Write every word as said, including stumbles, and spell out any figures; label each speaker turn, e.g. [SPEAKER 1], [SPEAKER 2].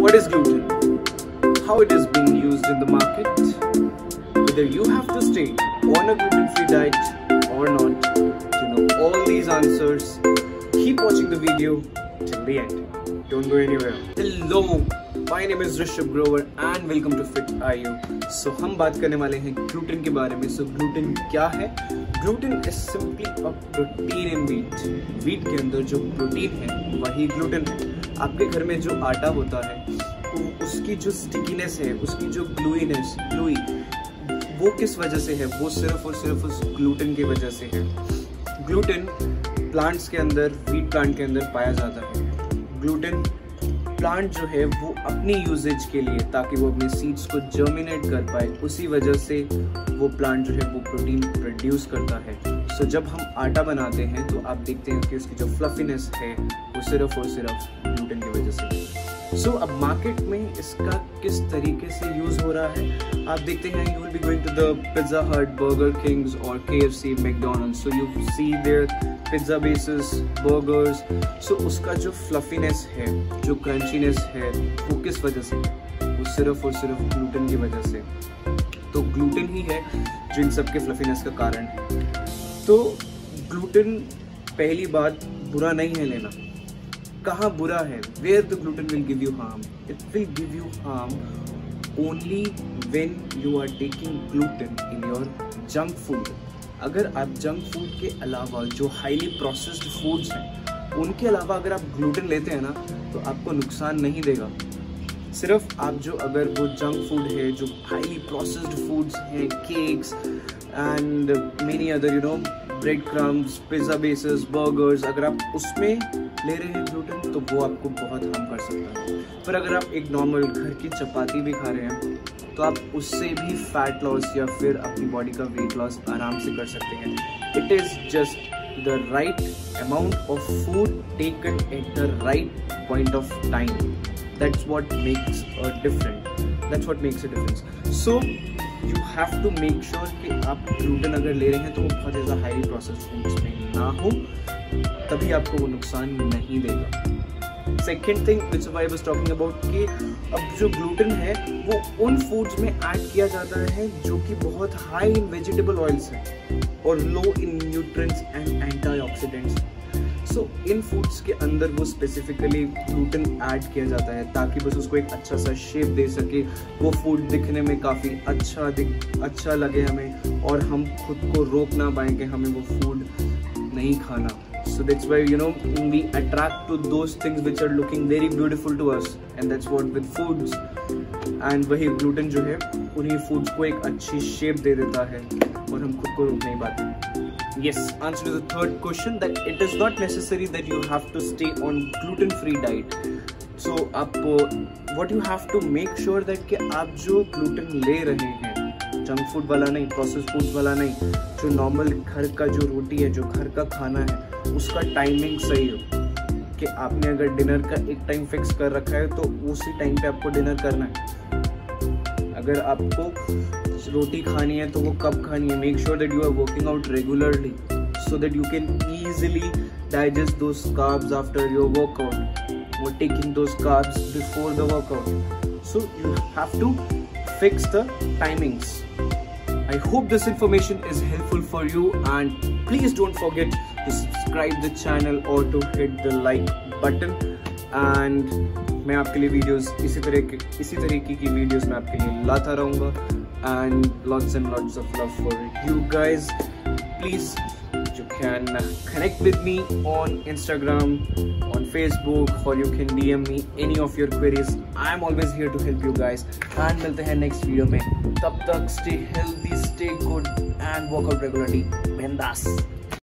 [SPEAKER 1] What is gluten? How it is being used in the market? Whether you have to stay on a gluten-free diet or not. To know all these answers, keep watching the video till the end. Don't go anywhere. Hello, my name is Rishabh Grover and welcome to Fit I U. So हम बात करने वाले हैं gluten के बारे में. So gluten क्या है? Gluten is simply a protein in wheat. Wheat के अंदर जो प्रोटीन है वही gluten है. आपके घर में जो आटा होता है उसकी जो स्टिकीनेस है, उसकी जो ग्लूइनेस ग्लूई वो किस वजह से है? वो सिर्फ और सिर्फ उस ग्लूटेन की वजह से है. ग्लूटेन प्लांट्स के अंदर, व्हीट प्लांट के अंदर पाया जाता है. ग्लूटेन प्लांट जो है वो अपनी यूजेज के लिए, ताकि वो अपने सीड्स को जर्मिनेट कर पाए, उसी वजह से वो प्लांट जो है वो प्रोटीन प्रोड्यूस करता है. सो so, जब हम आटा बनाते हैं तो आप देखते हैं कि उसकी जो फ्लफीनेस है वो सिर्फ और सिर्फ ग्लूटेन की वजह से. सो so, अब मार्केट में इसका किस तरीके से यूज़ हो रहा है आप देखते हैं. You will be going to the Pizza Hut, Burger Kings और K F C, McDonald's. So you see there pizza bases, burgers. सो उसका जो फ्लफीनेस है, जो क्रंचीनेस है, वो किस वजह से है? वो सिर्फ और सिर्फ ग्लूटेन की वजह से. तो ग्लूटेन ही है जो इन सब के फ्लफीनेस का कारण है. तो ग्लूटेन, पहली बात, बुरा नहीं है लेना. कहाँ बुरा है? Where the gluten will give you harm? It will give you harm only when you are taking gluten in your junk food. अगर आप जंक फूड के अलावा जो हाईली प्रोसेस्ड फूड्स हैं उनके अलावा अगर आप ग्लूटेन लेते हैं ना तो आपको नुकसान नहीं देगा. सिर्फ आप जो अगर वो जंक फूड है, जो हाईली प्रोसेस्ड फूड्स हैं, cakes and many other you know bread crumbs, pizza bases, burgers, अगर आप उसमें ले रहे हैं ग्लूटेन तो वो आपको बहुत हार्म कर सकता है. पर अगर आप एक नॉर्मल घर की चपाती भी खा रहे हैं तो आप उससे भी फैट लॉस या फिर अपनी बॉडी का वेट लॉस आराम से कर सकते हैं. It is just the right amount of food taken at the right point of time. That's what makes a difference. That's what makes a difference. So you have to make sure कि आप gluten अगर ले रहे हैं तो वो बहुत ज़्यादा हाईली प्रोसेस्ड फूड्स में ना हो, तभी आपको वो नुकसान नहीं देगा. Second thing which I was talking about कि अब जो ग्लूटेन है वो उन फूड्स में ऐड किया जाता है जो कि बहुत हाई इन वेजिटेबल ऑयल्स हैं और low in nutrients and antioxidants. So इन फूड्स के अंदर वो स्पेसिफिकली ग्लूटेन ऐड किया जाता है ताकि बस उसको एक अच्छा सा शेप दे सके, वो फूड दिखने में काफ़ी अच्छा दिख अच्छा लगे हमें और हम खुद को रोक ना पाएँ कि हमें वो फूड नहीं खाना. So that's why you know we attract to those things which are looking very beautiful to us, and that's what with foods. And वही gluten जो है उन्हीं foods को एक अच्छी shape दे देता है और हम खुद को रोक नहीं पाते. Yes, answer to the third question that it is not necessary that you have to stay on gluten-free diet. So आप what you have to make sure that कि आप जो gluten ले रहे हैं, जंक फूड वाला नहीं, प्रोसेस फूड वाला नहीं, जो नॉर्मल घर का जो रोटी है, जो घर का खाना है, उसका टाइमिंग सही हो. कि आपने अगर डिनर का एक टाइम फिक्स कर रखा है तो उसी टाइम पे आपको डिनर करना है. अगर आपको रोटी खानी है तो वो कब खानी है? Make sure that you are working out regularly so that you can easily digest those carbs after your workout और taking those carbs before the workout. So you have to fix the timings. I hope this information is helpful for you and please don't forget to subscribe the channel or to hit the like button. And मैं आपके लिए videos इसी तरह के इसी तरीके की videos मैं आपके लिए लाता रहूँगा. And lots and lots of love for you guys. Please you can connect with me on Instagram, on Facebook, or you can D M me any of your queries. I am always here to help you guys. And मिलते हैं next video में. तब तक stay healthy, stay good and work out regularly. बिंदास.